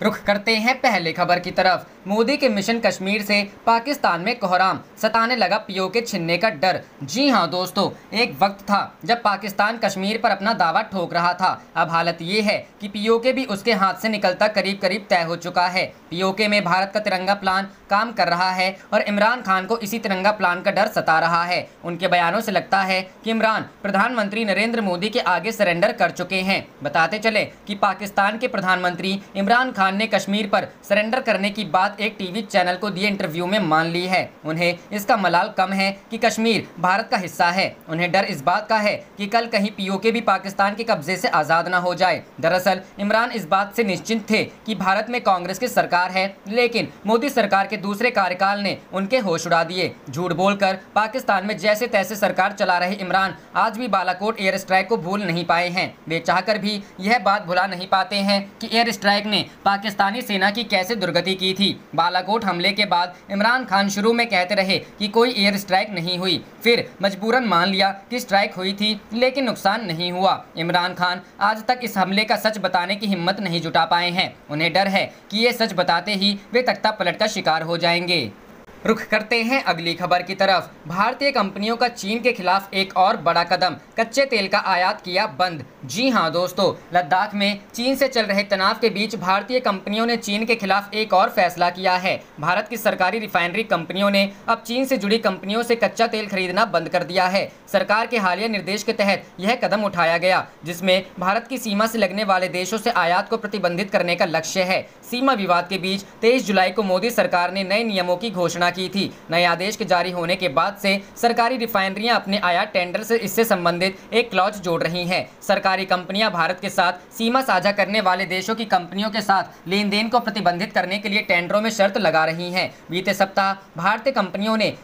रुख करते हैं पहले खबर की तरफ। मोदी के मिशन कश्मीर से पाकिस्तान में कोहराम, सताने लगा पीओके छिनने का डर। जी हां दोस्तों, एक वक्त था जब पाकिस्तान कश्मीर पर अपना दावा ठोक रहा था। अब हालत ये है कि पीओके भी उसके हाथ से निकलता करीब करीब तय हो चुका है। पीओके में भारत का तिरंगा प्लान काम कर रहा है और इमरान खान को इसी तिरंगा प्लान का डर सता रहा है। उनके बयानों से लगता है कि इमरान प्रधानमंत्री नरेंद्र मोदी के आगे सरेंडर कर चुके हैं। बताते चले कि पाकिस्तान के प्रधानमंत्री इमरान खान ने कश्मीर पर सरेंडर करने की बात एक टीवी चैनल को दिए इंटरव्यू में मान ली है। उन्हें इसका मलाल कम है कि कश्मीर भारत का हिस्सा है। उन्हें डर इस बात का है कि कल कहीं पीओके भी पाकिस्तान के कब्जे से आज़ाद न हो जाए। दरअसल इमरान इस बात से निश्चिंत थे कि भारत में कांग्रेस की सरकार है, लेकिन मोदी सरकार के दूसरे कार्यकाल ने उनके होश उड़ा दिए। झूठ बोलकर पाकिस्तान में जैसे तैसे सरकार चला रहे इमरान आज भी बालाकोट एयर स्ट्राइक को भूल नहीं पाए हैं। वे चाहकर भी यह बात भुला नहीं पाते हैं कि एयर स्ट्राइक ने पाकिस्तानी सेना की कैसे दुर्गति की थी। बालाकोट हमले के बाद इमरान खान शुरू में कहते रहे कि कोई एयर स्ट्राइक नहीं हुई, फिर मजबूरन मान लिया कि स्ट्राइक हुई थी, लेकिन नुकसान नहीं हुआ। इमरान खान आज तक इस हमले का सच बताने की हिम्मत नहीं जुटा पाए हैं। उन्हें डर है कि ये सच बताते ही वे तख्ता पलट का शिकार हो जाएंगे। रुख करते हैं अगली खबर की तरफ। भारतीय कंपनियों का चीन के खिलाफ एक और बड़ा कदम, कच्चे तेल का आयात किया बंद। जी हां दोस्तों, लद्दाख में चीन से चल रहे तनाव के बीच भारतीय कंपनियों ने चीन के खिलाफ एक और फैसला किया है। भारत की सरकारी रिफाइनरी कंपनियों ने अब चीन से जुड़ी कंपनियों से कच्चा तेल खरीदना बंद कर दिया है। सरकार के हालिया निर्देश के तहत यह कदम उठाया गया, जिसमें भारत की सीमा से लगने वाले देशों से आयात को प्रतिबंधित करने का लक्ष्य है। सीमा विवाद के बीच 23 जुलाई को मोदी सरकार ने नए नियमों की घोषणा की थी। नए आदेश के जारी होने के बाद से सरकारी रिफाइनरियां अपने आयात टेंडर से इससे संबंधित एक क्लॉज जोड़ रही हैं। सरकारी कंपनियां भारत के साथ सीमा साझा करने वाले देशों की कंपनियों के साथ लेन देन को प्रतिबंधित करने के लिए टेंडरों में शर्त लगा रही हैं। बीते सप्ताह भारतीय कंपनियों ने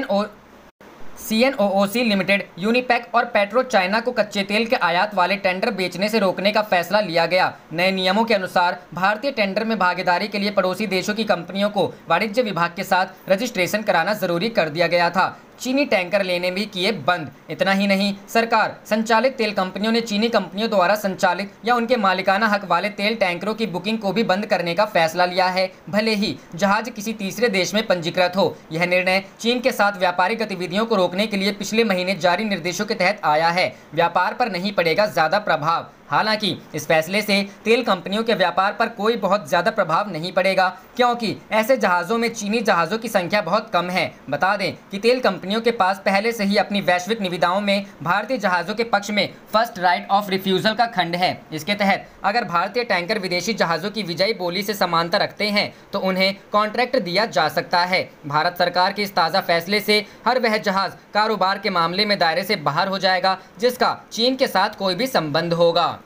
CNOOC लिमिटेड, यूनिपैक और पेट्रो चाइना को कच्चे तेल के आयात वाले टेंडर बेचने से रोकने का फैसला लिया गया। नए नियमों के अनुसार भारतीय टेंडर में भागीदारी के लिए पड़ोसी देशों की कंपनियों को वाणिज्य विभाग के साथ रजिस्ट्रेशन कराना जरूरी कर दिया गया था। चीनी टैंकर लेने भी किए बंद। इतना ही नहीं, सरकार संचालित तेल कंपनियों ने चीनी कंपनियों द्वारा संचालित या उनके मालिकाना हक वाले तेल टैंकरों की बुकिंग को भी बंद करने का फैसला लिया है, भले ही जहाज किसी तीसरे देश में पंजीकृत हो। यह निर्णय चीन के साथ व्यापारिक गतिविधियों को रोकने के लिए पिछले महीने जारी निर्देशों के तहत आया है। व्यापार पर नहीं पड़ेगा ज्यादा प्रभाव। हालांकि इस फैसले से तेल कंपनियों के व्यापार पर कोई बहुत ज़्यादा प्रभाव नहीं पड़ेगा, क्योंकि ऐसे जहाज़ों में चीनी जहाज़ों की संख्या बहुत कम है। बता दें कि तेल कंपनियों के पास पहले से ही अपनी वैश्विक निविदाओं में भारतीय जहाज़ों के पक्ष में फर्स्ट राइट ऑफ रिफ्यूज़ल का खंड है। इसके तहत अगर भारतीय टैंकर विदेशी जहाज़ों की विजयी बोली से समानता रखते हैं तो उन्हें कॉन्ट्रैक्ट दिया जा सकता है। भारत सरकार के इस ताज़ा फैसले से हर वह जहाज़ कारोबार के मामले में दायरे से बाहर हो जाएगा जिसका चीन के साथ कोई भी संबंध होगा।